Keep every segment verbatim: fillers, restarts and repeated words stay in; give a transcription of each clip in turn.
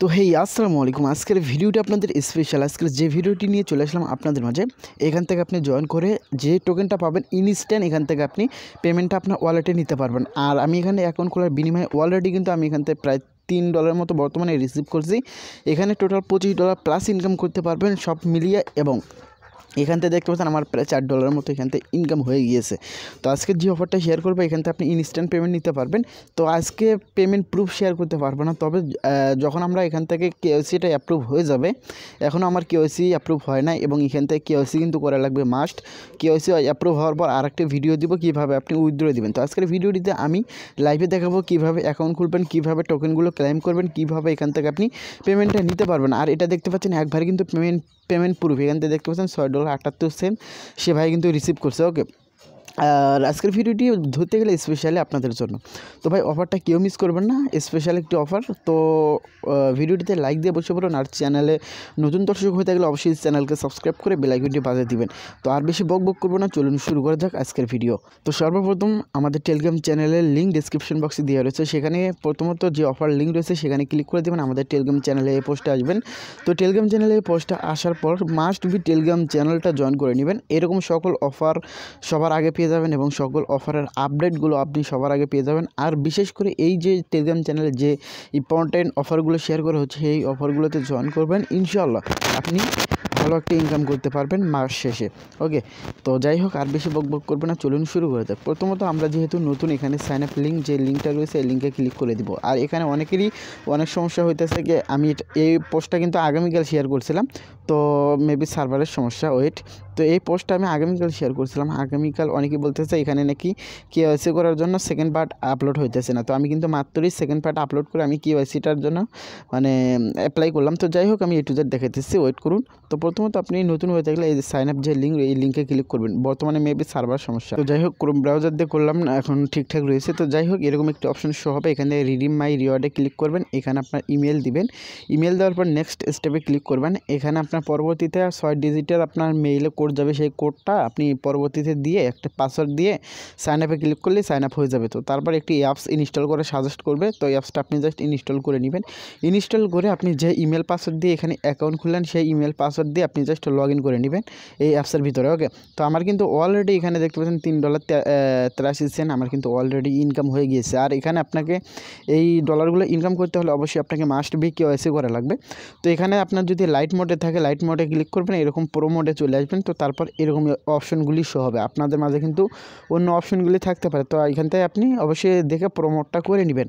তো হেই আসসালামু আলাইকুম। আজকের ভিডিওটি আপনাদের স্পেশাল। আজকের যে ভিডিওটি নিয়ে চলে আসলাম আপনাদের মাঝে, এখান থেকে আপনি জয়েন করে যে টোকেনটা পাবেন ইনস্ট্যান্ট এখান থেকে আপনি পেমেন্টটা আপনার ওয়ালেটে নিতে পারবেন। আর আমি এখানে অ্যাকাউন্ট খোলার বিনিময়ে অলরেডি কিন্তু আমি এখান থেকে প্রায় তিন ডলার মতো বর্তমানে রিসিভ করছি। এখানে টোটাল পঁচিশ ডলার প্লাস ইনকাম করতে পারবেন সব মিলিয়ে, এবং এখান থেকে দেখতে পাচ্ছেন আমার প্রায় চার ডলারের মতো এখান থেকে ইনকাম হয়ে গিয়েছে। তো আজকে যে অফারটা শেয়ার করবো এখান থেকে আপনি ইনস্ট্যান্ট পেমেন্ট নিতে পারবেন। তো আজকে পেমেন্ট প্রুফ শেয়ার করতে পারবো না, তবে যখন আমরা এখান থেকে কেওয়াইসিটা অ্যাপ্রুভ হয়ে যাবে, এখনও আমার কেওয়াইসি অ্যাপ্রুভ হয় না এবং এখান থেকে কেওয়াইসি কিন্তু করা লাগবে মাস্ট। কেওয়াইসি অ্যাপ্রুভ হওয়ার পর আর একটা ভিডিও দিব কীভাবে আপনি উইথড্র দিবেন। তো আজকের ভিডিওটিতে আমি লাইভে দেখাবো কীভাবে অ্যাকাউন্ট খুলবেন, কীভাবে টোকেনগুলো ক্লেম করবেন, কীভাবে এখান থেকে আপনি পেমেন্টটা নিতে পারবেন। আর এটা দেখতে পাচ্ছেন একবারে কিন্তু পেমেন্ট পেমেন্ট প্রুফ এখান থেকে দেখতে পাচ্ছেন ছয় ডলার আটাত্তর সেন্ট সে ভাই কিন্তু রিসিভ করছে। ওকে, আর আজকের ভিডিওটি ধরতে গেলে স্পেশালি আপনাদের জন্য। তো ভাই অফারটা কেউ মিস করবেন না, স্পেশাল একটি অফার। তো ভিডিওটিতে লাইক দিয়ে বসে পড়ুন, আর চ্যানেলে নতুন দর্শক হয়ে থাকলে অবশ্যই চ্যানেলকে সাবস্ক্রাইব করে বেল আইকনটি বাজিয়ে দিবেন। তো আর বেশি বক বক করবো না, চলুন শুরু করা যাক আজকের ভিডিও। তো সর্বপ্রথম আমাদের টেলিগ্রাম চ্যানেলের লিঙ্ক ডিসক্রিপশন বক্সে দেওয়া রয়েছে, সেখানে প্রথমত যে অফার লিঙ্ক রয়েছে সেখানে ক্লিক করে দেবেন। আমাদের টেলিগ্রাম চ্যানেলে এই পোস্টে আসবেন। তো টেলিগ্রাম চ্যানেলে এই পোস্টে আসার পর মাস্ট বি টেলিগ্রাম চ্যানেলটা জয়েন করে নেবেন। এরকম সকল অফার সবার আগে পেয়ে যাবেন এবং সকল অফারের আপডেটগুলো আপনি সবার আগে পেয়ে যাবেন। আর বিশেষ করে এই যে টেলিগ্রাম চ্যানেলে যে ইম্পর্টেন্ট অফারগুলো শেয়ার করা হচ্ছে এই অফারগুলোতে জয়েন করবেন, ইনশাআল্লাহ আপনি ভালো একটা ইনকাম করতে পারবেন মাস শেষে। ওকে, তো যাই হোক আর বেশি বক বক করবে না, চলুন শুরু করে দেয়। প্রথমত আমরা যেহেতু নতুন, এখানে সাইন আপ লিঙ্ক যে লিঙ্কটা রয়েছে এই লিঙ্কে ক্লিক করে দিব। আর এখানে অনেকেরই অনেক সমস্যা হইতেছে যে আমি এই পোস্টটা কিন্তু আগামীকাল শেয়ার করছিলাম, তো মেবি সার্ভারের সমস্যা, ওয়েট। তো এই পোস্টটা আমি আগামীকাল শেয়ার করছিলাম। আগামীকাল অনেকেই বলতেছে এখানে নাকি কেওয়াইসি করার জন্য সেকেন্ড পার্ট আপলোড হইতেছে না। তো আমি কিন্তু মাত্রই সেকেন্ড পার্ট আপলোড করে আমি কেওয়াইসিটার জন্য মানে অ্যাপ্লাই করলাম। তো যাই হোক আমি এ টু জেড দেখাইতেছি, ওয়েট করুন। তো প্রথমত আপনি নতুন হয়ে থাকলে এই যে সাইন আপ যে লিঙ্ক, এই লিঙ্কে ক্লিক করবেন। বর্তমানে মেবি সার্ভার সমস্যা, তো যাই হোক ক্রোম ব্রাউজার দিয়ে করলাম না, এখন ঠিকঠাক রয়েছে। তো যাই হোক এরকম একটি অপশন শো হবে, এখানে রিডিম মাই রিওয়ার্ডে ক্লিক করবেন। এখানে আপনার ইমেল দিবেন, ইমেল দেওয়ার পর নেক্সট স্টেপে ক্লিক করবেন। এখানে আপনার পরবর্তীতে ছয় ডিজিটের আপনার মেইলে কোড যাবে, সেই কোডটা আপনি পরবর্তীতে দিয়ে একটা পাসওয়ার্ড দিয়ে সাইন আপে ক্লিক করলে সাইন আপ হয়ে যাবে। তো তারপর একটি অ্যাপস ইনস্টল করে সাজেস্ট করবে, তো এই অ্যাপসটা আপনি জাস্ট ইনস্টল করে নেবেন। ইনস্টল করে আপনি যে ইমেল পাসওয়ার্ড দিয়ে এখানে অ্যাকাউন্ট খুললেন সেই ইমেল পাসওয়ার্ড দিয়ে আপনি জাস্ট লগ ইন করে নেবেন এই অ্যাপসের ভিতরে। ওকে, তো আমার কিন্তু অলরেডি এখানে দেখতে পাচ্ছেন তিন ডলার তেরাশি সেন্ট আমার কিন্তু অলরেডি ইনকাম হয়ে গিয়েছে। আর এখানে আপনাকে এই ডলারগুলো ইনকাম করতে হলে অবশ্যই আপনাকে মাস্ট বি কেওয়াইসি করা লাগবে। তো এখানে আপনার যদি লাইট মোডে থাকে লাইট মোডে ক্লিক করবেন, এরকম প্রো মোডে চলে আসবেন। তো তারপর এরকম অপশনগুলি শো হবে, আপনাদের মাঝে কিন্তু অন্য অপশনগুলি থাকতে পারে। তো এখান থেকে আপনি অবশ্যই দেখে প্রো মোডটা করে নেবেন।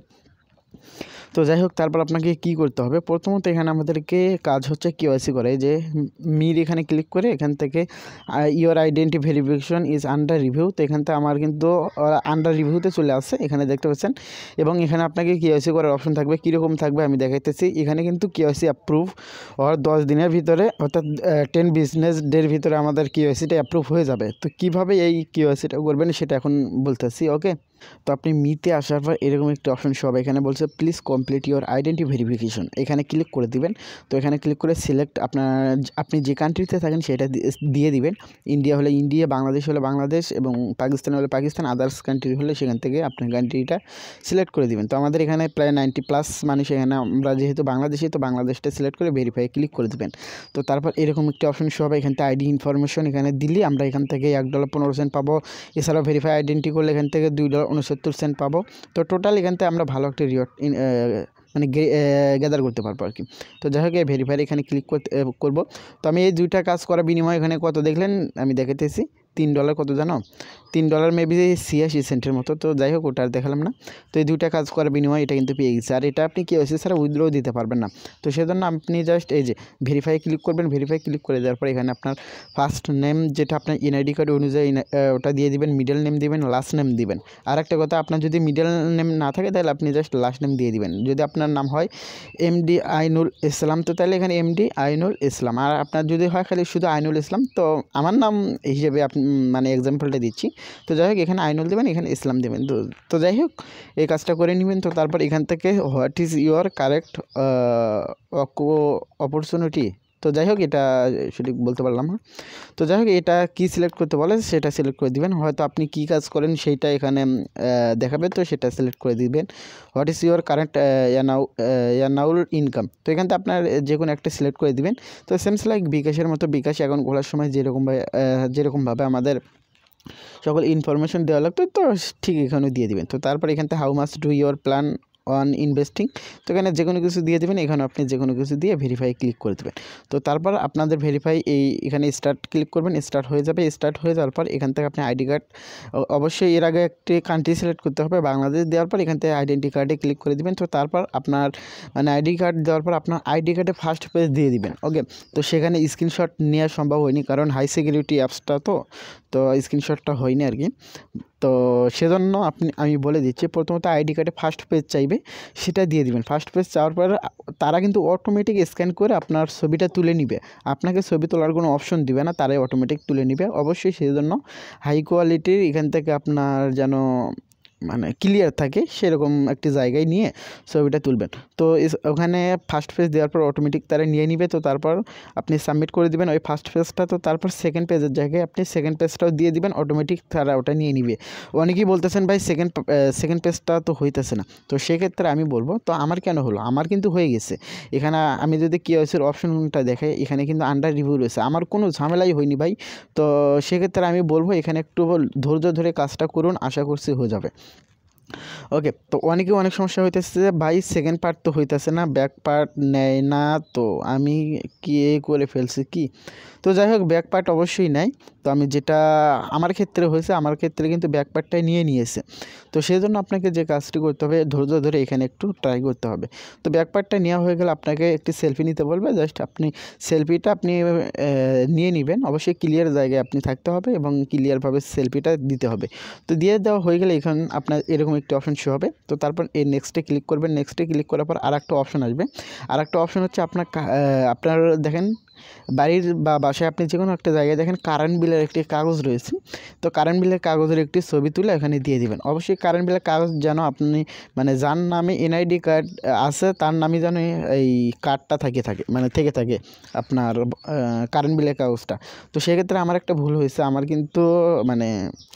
তো যাই হোক তারপর আপনাকে কি করতে হবে, প্রথমত এখানে আমাদেরকে কাজ হচ্ছে কেওয়াইসি করে, যে মির এখানে ক্লিক করে এখান থেকে your identity verification is under review. তো এখান থেকে আমার কিন্তু আন্ডার রিভিউতে চলে আসছে, এখানে দেখতে পাচ্ছেন। এবং এখানে আপনাকে কেওয়াইসি করার অপশন থাকবে, কীরকম থাকবে আমি দেখাইতেছি। এখানে কিন্তু কেওয়াইসি অ্যাপ্রুভ হওয়ার দশ দিনের ভিতরে, অর্থাৎ টেন বিজনেস ডের ভিতরে আমাদের কেওয়াইসিটা অ্যাপ্রুভ হয়ে যাবে। তো কীভাবে এই কেওয়াইসিটা করবেন সেটা এখন বলতেছি। ওকে, তো আপনি মিতে আসার পর এরকম একটি অপশন শো হবে, এখানে বলছে please complete your identity verification. এখানে ক্লিক করে দিবেন। তো এখানে ক্লিক করে সিলেক্ট আপনার আপনি যে কান্ট্রিতে থাকেন সেটা দিয়ে দিবেন। ইন্ডিয়া হলে ইন্ডিয়া, বাংলাদেশ হলে বাংলাদেশ, এবং পাকিস্তান হলে পাকিস্তান, আদার্স কান্ট্রি হলে সেখান থেকে আপনার কান্ট্রিটা সিলেক্ট করে দিবেন। তো আমাদের এখানে প্রায় নাইনটি প্লাস মানুষ, এখানে আমরা যেহেতু বাংলাদেশি, তো বাংলাদেশটা সিলেক্ট করে ভেরিফাই ক্লিক করে দেবেন। তো তারপর এরকম একটি অপশন শো হবে, এখান থেকে আইডি ইনফরমেশন এখানে দিলে আমরা এখান থেকে এক ডলার পনেরো সেন্ট পাবো। এছাড়াও ভেরিফাই আইডেন্টি করলে এখান থেকে দুই ডলার উনসত্তর সেন্ট পাবো। তো টোটাল এখান থেকে আমরা ভালো একটা রিওয়ার্ড মানে গ্যাদার করতে পারবো আর কি। তো যাই হোক এই ভেরিফাই এখানে ক্লিক করতে করবো। তো আমি এই দুইটা কাজ করার বিনিময়ে এখানে কত দেখলেন আমি দেখাতেছি, তিন ডলার কত জানো, তিন ডলার মেবি ছিয়াশি সেন্টের মতো। তো যাই হোক ওটা আর দেখালাম না। তো এই দুইটা কাজ করার বিনিময়ে এটা কিন্তু পেয়ে গেছে। আর এটা আপনি কেওয়াইসি ছাড়া উইথড্রও দিতে পারবেন না। তো সেজন্য আপনি জাস্ট এই যে ভেরিফাই ক্লিক করবেন, ভেরিফাই ক্লিক করে দেওয়ার পর এখানে আপনার ফার্স্ট নেম যেটা আপনার এনআইডি কার্ড অনুযায়ী ওটা দিয়ে দিবেন, মিডল নেম দিবেন, লাস্ট নেম দিবেন। আর একটা কথা, আপনার যদি মিডল নেম না থাকে তাহলে আপনি জাস্ট লাস্ট নেম দিয়ে দিবেন। যদি আপনার নাম হয় এমডি আইনুল ইসলাম, তো তাহলে এখানে এমডি আইনুল ইসলাম। আর আপনার যদি হয় খালি শুধু আইনুল ইসলাম, তো আমার নাম হিসেবে আপনি মানে এক্সাম্পলটা দিচ্ছি। তো যাই হোক এখানে আইনুল দেবেন, এখানে ইসলাম দেবেন। তো তো যাই হোক এই কাজটা করে নেবেন। তো তারপর এখান থেকে what is your correct opportunity, তো যাই হোক এটা সঠিক বলতে পারলাম না। তো যাই হোক এটা কী সিলেক্ট করতে বলে সেটা সিলেক্ট করে দিবেন, হয়তো আপনি কী কাজ করেন সেইটা এখানে দেখাবে, তো সেটা সিলেক্ট করে দিবেন। What is your current annual annual income, তো এখান থেকে আপনার যে কোনো একটা সিলেক্ট করে দিবেন। তো সেমস লাইক বিকাশের মতো বিকাশ অ্যাকাউন্ট খোলার সময় যেরকমভাবে যেরকমভাবে আমাদের সকল ইনফরমেশন দেওয়া লাগতো, তো ঠিক এখানেও দিয়ে দিবেন। তো তারপর এখান থেকে how much do your plan on investing, তো এখানে যে কোনো কিছু দিয়ে দেবেন, এখানে আপনি যে কোনো কিছু দিয়ে ভেরিফাই ক্লিক করে দেবেন। তো তারপর আপনাদের ভেরিফাই এই এখানে স্টার্ট ক্লিক করবেন, স্টার্ট হয়ে যাবে। স্টার্ট হয়ে যাওয়ার পর এখান থেকে আপনি আইডি কার্ড, অবশ্যই এর আগে একটি কান্ট্রি সিলেক্ট করতে হবে, বাংলাদেশ দেওয়ার পর এখান থেকে আইডেন্টি কার্ডে ক্লিক করে দেবেন। তো তারপর আপনার মানে আইডি কার্ড দেওয়ার পর আপনার আইডি কার্ডে ফার্স্ট পেজ দিয়ে দিবেন। ওকে, তো সেখানে স্ক্রিনশট নেওয়া সম্ভব হয়নি, কারণ হাই সিকিউরিটি অ্যাপসটা তো তো স্ক্রিনশটটা হয়নি আর কি। তো সেজন্য আপনি আমি বলে দিচ্ছি, প্রথমত আইডি কার্ডে ফার্স্ট পেজ চাইবে, সেটা দিয়ে দিবেন। ফার্স্ট পেজ চাওয়ার পর তারা কিন্তু অটোমেটিক স্ক্যান করে আপনার ছবিটা তুলে নিবে, আপনাকে ছবি তোলার কোনো অপশন দিবে না, তারাই অটোমেটিক তুলে নিবে। অবশ্যই সেই জন্য হাই কোয়ালিটির এখান থেকে আপনার যেন মানে ক্লিয়ার থাকে সেরকম একটি জায়গায় নিয়ে ছবিটা তুলবেন। তো ওখানে ফার্স্ট পেজ দেওয়ার পর অটোমেটিক তারা নিয়ে নিবে। তো তারপর আপনি সাবমিট করে দিবেন ওই ফার্স্ট পেজটা। তো তারপর সেকেন্ড পেজের জায়গায় আপনি সেকেন্ড পেজটাও দিয়ে দিবেন, অটোমেটিক তারা ওটা নিয়ে নিবে। অনেকেই বলতেছেন ভাই সেকেন্ড সেকেন্ড পেজটা তো হইতেছে না, তো সেক্ষেত্রে আমি বলবো, তো আমার কেন হলো, আমার কিন্তু হয়ে গেছে। এখানে আমি যদি কেওয়াইসির অপশনটা দেখাই, এখানে কিন্তু আন্ডার রিভিউ রয়েছে, আমার কোনো ঝামেলাই হয়নি ভাই। তো সেক্ষেত্রে আমি বলবো এখানে একটু ধৈর্য ধরে কাজটা করুন, আশা করছি হয়ে যাবে। ওকে, তো অনেকে অনেক সমস্যা হইতেছে যে ভাই সেকেন্ড পার্ট তো হইতেছে না, ব্যাক পার্ট নেয় না, তো আমি কি এ করে ফেলছি কি। তো যাই হোক ব্যাক পার্ট অবশ্যই নেয়। তো আমি যেটা আমার ক্ষেত্রে হয়েছে, আমার ক্ষেত্রে কিন্তু ব্যাক পার্টটাই নিয়ে নিয়েছে। তো সেই জন্য আপনাকে যে কাজটি করতে হবে, ধৈর্য ধরে এখানে একটু ট্রাই করতে হবে। তো ব্যাক পার্টটা নেওয়া হয়ে গেলে আপনাকে একটি সেলফি নিতে বলবে, জাস্ট আপনি সেলফিটা আপনি নিয়ে নেবেন। অবশ্যই ক্লিয়ার জায়গায় আপনি থাকতে হবে এবং ক্লিয়ারভাবে সেলফিটা দিতে হবে। তো দিয়ে দেওয়া হয়ে গেলে এখানে আপনার এরকম একটি অপশন শো হবে। তো তারপর এই নেক্সটে ক্লিক করবেন, নেক্সটে ক্লিক করার পর আর একটা অপশন আসবে। আর একটা অপশন হচ্ছে আপনার আপনার দেখেন বাড়ির বা বাসায় আপনি যে কোনো একটা জায়গায় দেখেন কারেন্ট বিলের একটি কাগজ রয়েছে। তো কারেন্ট বিলের কাগজের একটি ছবি তুলে এখানে দিয়ে দিবেন। অবশ্যই কারেন্ট বিলের কাগজ যেন আপনি মানে যার নামে এনআইডি কার্ড আছে তার নামে যেন এই কার্ডটা থাকে থাকে মানে থেকে থাকে আপনার কারেন্ট বিলের কাগজটা। তো সেক্ষেত্রে আমার একটা ভুল হয়েছে, আমার কিন্তু মানে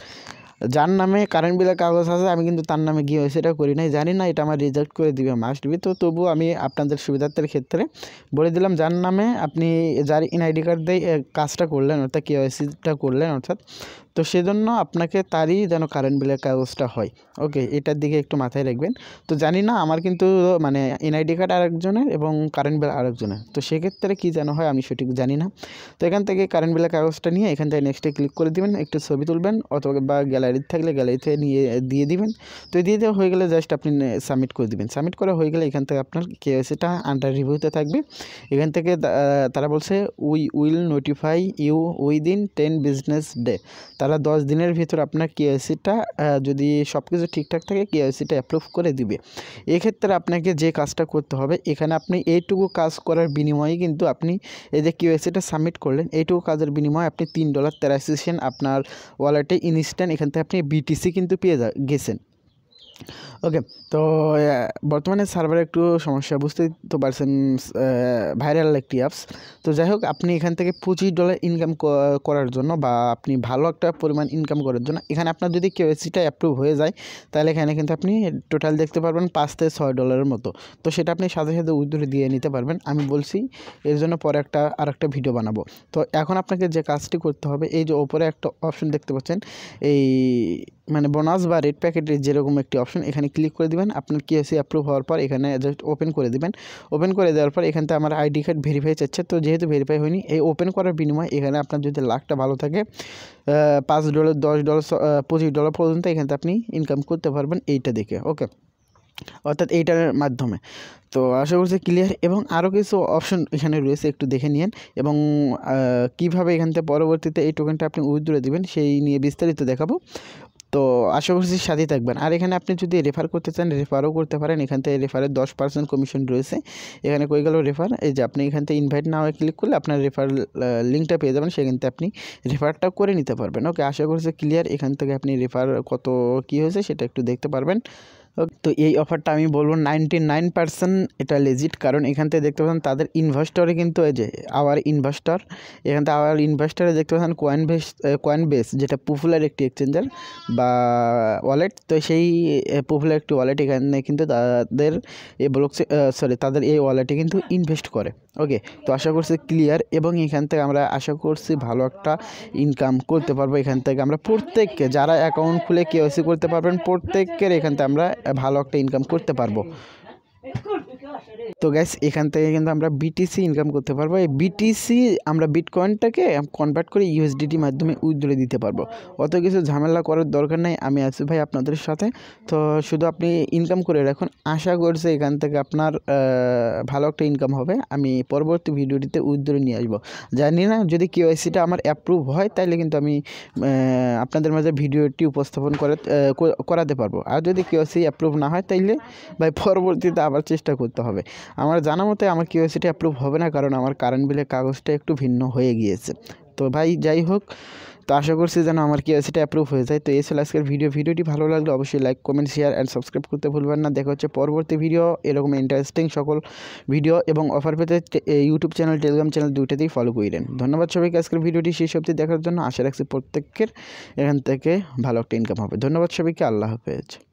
যার নামে কারেন্ট বিলের কাগজ আছে আমি কিন্তু তার নামে গিয়ে সেটা করি নাই, জানি না এটা আমার রিজেক্ট করে দিবে মাস্ট বি। তো তবুও আমি আপনাদের সুবিধার্থের ক্ষেত্রে বলে দিলাম, যার নামে আপনি যার এনআইডি কার্ড দিয়ে কাজটা করলেন অর্থাৎ কেওয়াইসিটা করলেন অর্থাৎ, তো সেজন্য আপনাকে তারই যেন কারেন্ট বিলের কাগজটা হয়। ওকে, এটার দিকে একটু মাথায় রাখবেন। তো জানি না আমার কিন্তু মানে এনআইডি কার্ড আরেকজনের এবং কারেন্ট বিল আরেকজনের, তো সেক্ষেত্রে কী যেন হয় আমি সঠিক জানি না। তো এখান থেকে কারেন্ট বিলের কাগজটা নিয়ে এখান থেকে নেক্সটে ক্লিক করে দিবেন, একটু ছবি তুলবেন অথবা বা গ্যালারি থাকলে গ্যালারিতে নিয়ে দিয়ে দিবেন। তো দিয়ে দেওয়া হয়ে গেলে জাস্ট আপনি সাবমিট করে দিবেন। সাবমিট করা হয়ে গেলে এখান থেকে আপনার কেওয়াইসিটা আন্ডার রিভিউতে থাকবে। এখান থেকে তারা বলছে we will notify you within ten business day, তারা দশ দিনের ভিতর আপনার কেওয়াইসিটা যদি সব কিছু ঠিকঠাক থাকে কেওয়াইসিটা অ্যাপ্রুভ করে দিবে। এক্ষেত্রে আপনাকে যে কাজটা করতে হবে, এখানে আপনি এইটুকু কাজ করার বিনিময়ে কিন্তু আপনি এই যে কেওয়াইসিটা সাবমিট করলেন, এইটুকু কাজের বিনিময়ে আপনি তিন ডলার তেরাশি সেন্ট আপনার ওয়ালেটে ইনস্ট্যান্ট এখান থেকে আপনি বিটিসি কিন্তু পেয়ে গেছেন। ওকে, তো বর্তমানে সার্ভারে একটু সমস্যা বুঝতেই তো পারছেন, ভাইরাল একটি অ্যাপস। তো যাই হোক আপনি এখান থেকে পঁচিশ ডলার ইনকাম করার জন্য বা আপনি ভালো একটা পরিমাণ ইনকাম করার জন্য এখানে আপনার যদি কেওয়াইসিটা অ্যাপ্রুভ হয়ে যায়, তাহলে এখানে কিন্তু আপনি টোটাল দেখতে পারবেন পাঁচ থেকে ছয় ডলারের মতো। তো সেটা আপনি সাথে সাথে উইথড্র দিয়ে নিতে পারবেন। আমি বলছি এর জন্য পরে একটা আর একটা ভিডিও বানাবো। তো এখন আপনাকে যে কাজটি করতে হবে, এই যে ওপরে একটা অপশন দেখতে পাচ্ছেন, এই মানে বোনাস বা রেড প্যাকেটের যেরকম একটি অপশন, এখানে ক্লিক করে দিবেন। আপনার কেওয়াইসি অ্যাপ্রুভ হওয়ার পর এখানে জাস্ট ওপেন করে দিবেন। ওপেন করে দেওয়ার পর এখান থেকে আমার আইডি কার্ড ভেরিফাই চাচ্ছে, তো যেহেতু ভেরিফাই হয়নি, এই ওপেন করার বিনিময়ে এখানে আপনার যদি লাখটা ভালো থাকে পাঁচ ডলার দশ ডলার পঁচিশ ডলার পর্যন্ত এখান থেকে আপনি ইনকাম করতে পারবেন এইটা দেখে। ওকে, অর্থাৎ এইটার মাধ্যমে। তো আশা করছি ক্লিয়ার, এবং আরও কিছু অপশন এখানে রয়েছে একটু দেখে নিন, এবং কীভাবে এখান থেকে পরবর্তীতে এই টোকেনটা আপনি উইথড্র দিবেন সেই নিয়ে বিস্তারিত দেখাবো। তো আশা করছি সাথেই থাকবেন। আর এখানে আপনি যদি রেফার করতে চান রেফারও করতে পারেন, এখান থেকে রেফারের দশ পার্সেন্ট কমিশন রয়েছে। এখানে কই গেল রেফার, এই যে আপনি এখান থেকে ইনভাইট নাও ক্লিক করলে আপনার রেফার লিঙ্কটা পেয়ে যাবেন, সেখান থেকে আপনি রেফারটাও করে নিতে পারবেন। ওকে, আশা করছি ক্লিয়ার। এখান থেকে আপনি রেফার কত কী হয়েছে সেটা একটু দেখতে পারবেন। তো এই অফারটা আমি বলবো নাইনটি নাইন পার্সেন্ট এটা লেজিট, কারণ এখান থেকে দেখতে পাচ্ছেন তাদের ইনভেস্টরে কিন্তু এই যে আওয়ার ইনভেস্টর, এখান থেকে আওয়ার ইনভেস্টরে দেখতে পাচ্ছেন কয়েন বেস কয়েন বেস যেটা পপুলার একটি এক্সচেঞ্জার বা ওয়ালেট। তো সেই পপুলার একটি ওয়ালেট এখানে কিন্তু তাদের এই ব্লক সরি তাদের এই ওয়ালেটে কিন্তু ইনভেস্ট করে। ওকে, তো আশা করছি ক্লিয়ার, এবং এখান থেকে আমরা আশা করছি ভালো একটা ইনকাম করতে পারবো। এখান থেকে আমরা প্রত্যেককে যারা অ্যাকাউন্ট খুলে কেওয়াইসি করতে পারবেন প্রত্যেকের এখান থেকে আমরা ভালো একটা ইনকাম করতে পারবো। তো গ্যাস এখান থেকে কিন্তু আমরা বিটিসি ইনকাম করতে পারবো। এই বিটিসি আমরা বিটকয়েনটাকে কনভার্ট করে ইউএসডিটি মাধ্যমে উইথড্র দিতে পারবো। অত কিছু ঝামেলা করার দরকার নেই, আমি আছি ভাই আপনাদের সাথে। তো শুধু আপনি ইনকাম করে রাখুন, আশা করছি এখান থেকে আপনার ভালো একটা ইনকাম হবে। আমি পরবর্তী ভিডিওটিতে উইথড্র নিয়ে আসবো। জানি না যদি কেওয়াইসিটা আমার অ্যাপ্রুভ হয় তাইলে কিন্তু আমি আপনাদের মাঝে ভিডিওটি উপস্থাপন করে করাতে পারবো। আর যদি কেওয়াইসি অ্যাপ্রুভ না হয় তাইলে ভাই পরবর্তীতে আবার চেষ্টা করতে হবে। আমার জানা মতে আমার কেওয়াইসিটা অ্যাপ্রুভ হবে না, কারণ আমার কারেন্ট বিলের কাগজটা একটু ভিন্ন হয়ে গিয়েছে। তো ভাই যাই হোক, তো আশা করছি যেন আমার কেওয়াইসিটা অ্যাপ্রুভ হয়ে যায়। তো এই ছিল আজকের ভিডিও। ভিডিওটি ভালো লাগলে অবশ্যই like, comment, share and subscribe করতে ভুলবেন না। দেখা হচ্ছে পরবর্তী ভিডিও। এরকম ইন্টারেস্টিং সকল ভিডিও এবং অফার পেতে ইউটিউব চ্যানেল, টেলিগ্রাম চ্যানেল দুইটাতেই ফলো করেন। ধন্যবাদ সবাইকে আজকের ভিডিওটি শেষ অবধি দেখার জন্য। আশা রাখছি প্রত্যেকের এখান থেকে ভালো একটা ইনকাম হবে। ধন্যবাদ সবাইকে, আল্লাহ হাফেজ।